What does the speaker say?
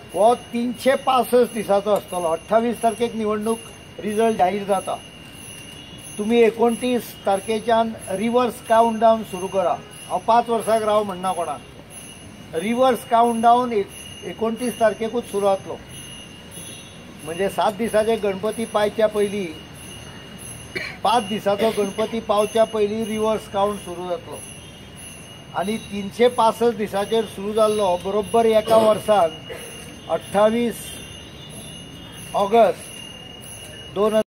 हो 365 दिसाचो आसतलो। 28 तारखेक निवडणूक रिजल्ट जाहीर जाता। तुम्ही 29 तारखेच्यान रिवर्स काउंट डावन सुरू करा। हांव 5 वर्सांक राव म्हणना कोणाक। रिवर्स काउंट डावन 29 तारखेकूच सुरू जातलो। म्हणजे 7 दिसाचे गणपती पावच्या पयलीं 5 दिसाचो गणपती पावच्या पयलीं रिवर्स काउंट सुरू जातलो आणि 365 दिसाचेर सुरू जाल्लो बरोबर एका वर्सान 28 ऑगस्ट 2000